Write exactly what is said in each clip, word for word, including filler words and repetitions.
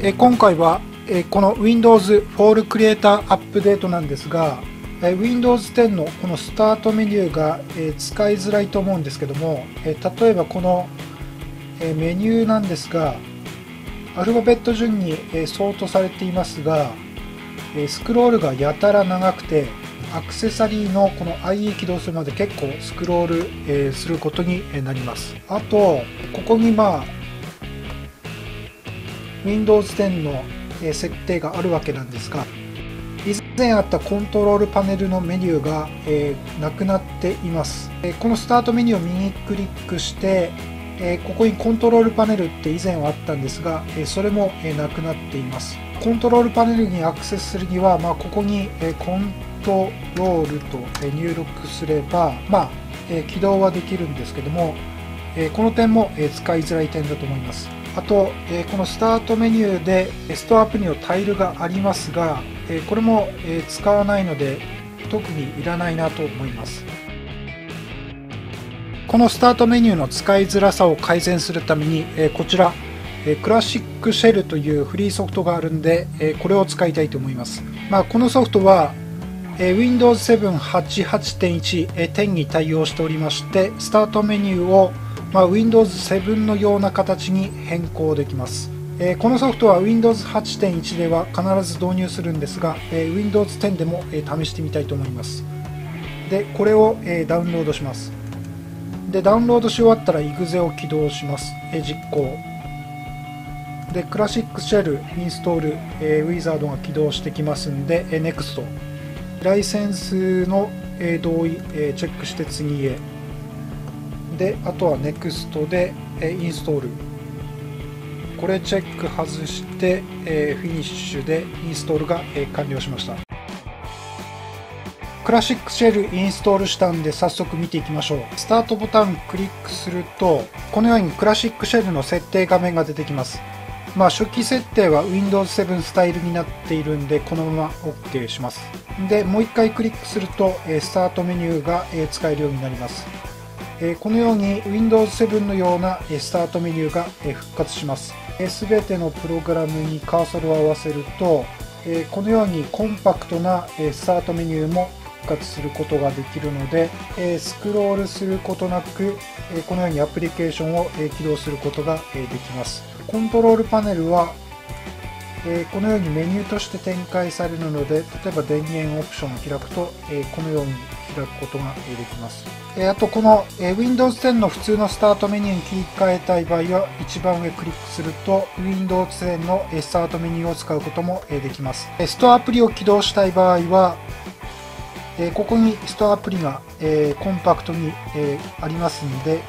え今回はえこの Windows for Creator アップデートなんですが、え Windows テンのこのスタートメニューがえ使いづらいと思うんですけども、え例えばこのえメニューなんですが、アルファベット順にえソートされていますが、えスクロールがやたら長くて、アクセサリーのこの アイイー 起動するまで結構スクロール、えー、することになります。あとここにまあ Windows テンの設定があるわけなんですが、以前あったコントロールパネルのメニューが、えー、なくなっています。このスタートメニューを右クリックして、えー、ここにコントロールパネルって以前はあったんですが、えー、それも、えー、なくなっています。コントロールパネルにアクセスするには、まあ、ここに、えー、コントロールと入力すれば、まあえー、起動はできるんですけども、えー、この点も、えー、使いづらい点だと思います。あと、えー、このスタートメニューでストアアプリのタイルがありますが、えー、これも、えー、使わないので特にいらないなと思います。このスタートメニューの使いづらさを改善するために、えー、こちらクラシックシェルというフリーソフトがあるんで、えー、これを使いたいと思います。まあ、このソフトはWindows セブン はちじゅうはちてんいち テンに対応しておりまして、スタートメニューを、まあ、Windows セブンのような形に変更できます。えー、このソフトは Windows はちてんいち では必ず導入するんですが、えー、Windows テンでも、えー、試してみたいと思います。で、これを、えー、ダウンロードします。で、ダウンロードし終わったら イグゼ を起動します。えー、実行。で、クラシックシェルインストール、えー、ウィザードが起動してきますんで、えー、ネクスト。ライセンスの同意チェックして次へ。で、あとは ネクスト でインストール。これチェック外してフィニッシュでインストールが完了しました。クラシックシェルインストールしたんで早速見ていきましょう。スタートボタンクリックすると、このようにクラシックシェルの設定画面が出てきます。まあ初期設定は Windows セブンスタイルになっているんで、このまま OK します。で、もう一回クリックすると、スタートメニューが使えるようになります。このように Windows セブンのようなスタートメニューが復活します。すべてのプログラムにカーソルを合わせると、このようにコンパクトなスタートメニューも復活することができるので、スクロールすることなく、このようにアプリケーションを起動することができます。コントロールパネルは、えー、このようにメニューとして展開されるので、例えば電源オプションを開くと、えー、このように開くことができます。えー、あとこの、えー、Windows テンの普通のスタートメニューに切り替えたい場合は、一番上クリックすると Windows テンのスタートメニューを使うこともできます。ストアアプリを起動したい場合は、えー、ここにストアアプリが、えー、コンパクトに、えー、ありますので、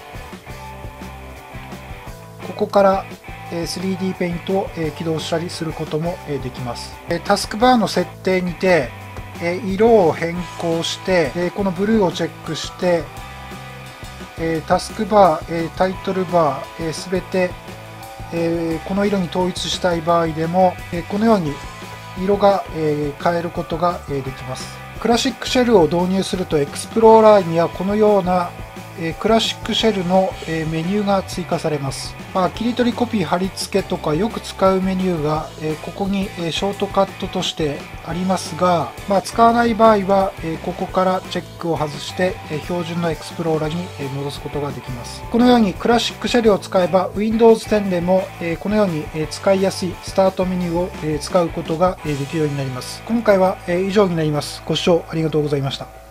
ここからスリーディー ペイントを起動したりすることもできます。タスクバーの設定にて色を変更して、このブルーをチェックして、タスクバー、タイトルバーすべてこの色に統一したい場合でも、このように色が変えることができます。クラシックシェルを導入するとエクスプローラーにはこのようなクラシックシェルのメニューが追加されます。まあ、切り取りコピー貼り付けとかよく使うメニューがここにショートカットとしてありますが、まあ、使わない場合はここからチェックを外して標準のエクスプローラーに戻すことができます。このようにクラシックシェルを使えば Windows テンでもこのように使いやすいスタートメニューを使うことができるようになります。今回は以上になります。ご視聴ありがとうございました。